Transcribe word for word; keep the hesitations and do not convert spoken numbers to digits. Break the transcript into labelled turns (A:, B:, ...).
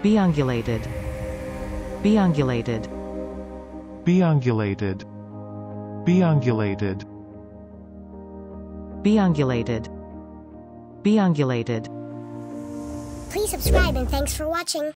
A: biangulated, biangulated,
B: biangulated, biangulated,
A: biangulated, biangulated.
C: Please subscribe and thanks for watching.